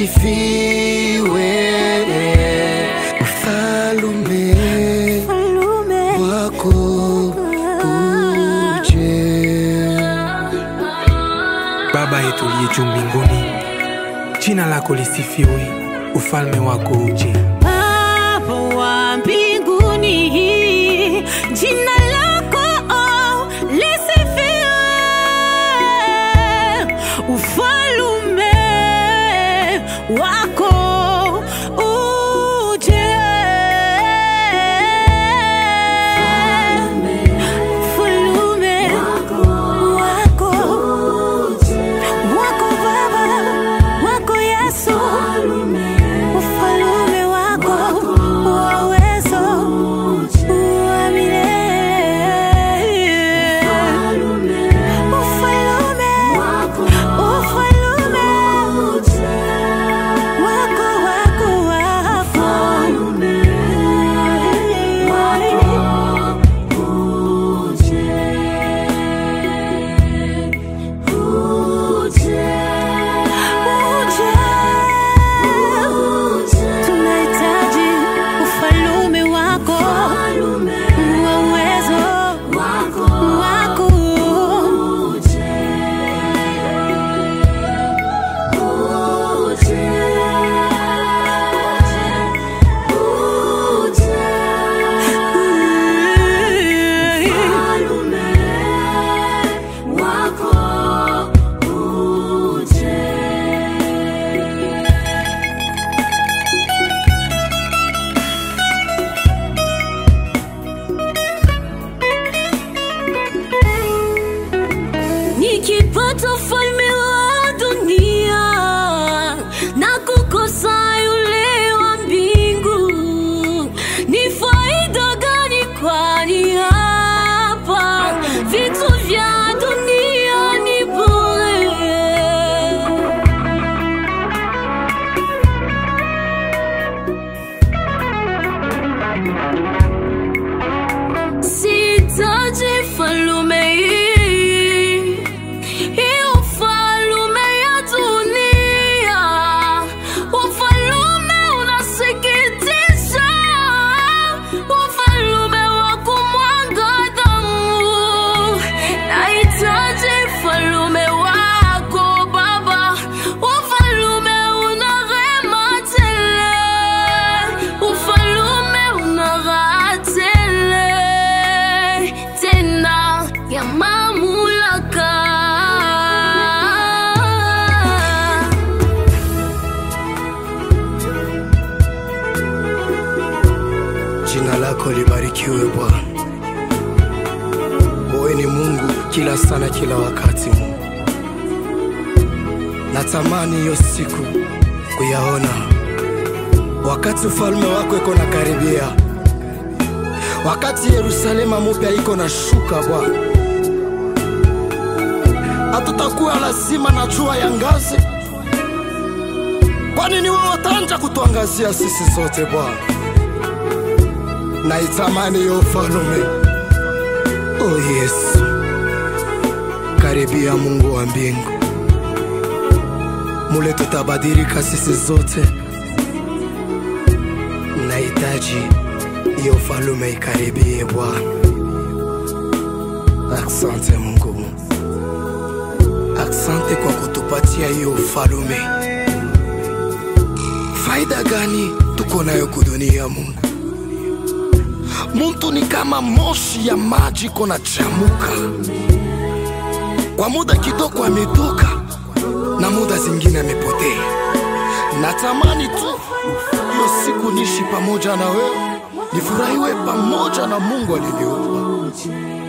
usifiwe, ufalume wako uje. Baba yetu uliye juu mbinguni, jina lako lisifiwe, ufalme wako uje. Baba wa mbinguni, jina lako lisifiwe, ufalme wako uje. Ufalme wako uje. Wako Baba, wako Yesu. Ufalme wako wa uwezo wa milele. Ufalme wako tunahitaji ufalme wako wa uwezo wako nikipata ufalme wa dunia na kukosa yule wa mbingu, ni faida gani? Kwani hapa vitu vya dunia ni bure. Sihitaji ufalme hii, ufalme ya dunia. Ufalme unasikitisha, ufalme wa kumwaga damu. Nahitaji ufalme wako Baba, ufalme una rehema tele, ufalme una raha tele, tena ya mamlaka. Jina lako libarikiwe Bwana. Wewe ni Mungu kila sana kila wakati Mungu. Natamani hiyo siku kuyaona, wakati ufalme wako iko na karibia, wakati Yerusalema mpya iko na shuka Bwana. Hatutakuwa lazima na jua yangaze, kwani ni wewe utaanza kutuangazia sisi zote Bwana. Naitamani hiyo ufalme. Oh Yesu, karibia Mungu wa mbingu, mule tutabadilika sisi zote. Nahitaji hiyo ufalme ikaribie Bwana. Asante Mungu, asante kwa kutupatia hiyo ufalme. Faida gani tuko nayo kudunia Mungu? Muntu ni kama moshi ya maji kona chamuka, kwa muda kidogo ametoka na muda zingine amepotea. Natamani tu hiyo siku nishi pamoja na wewe, nifurahiwe pamoja na Mungu aliniumba.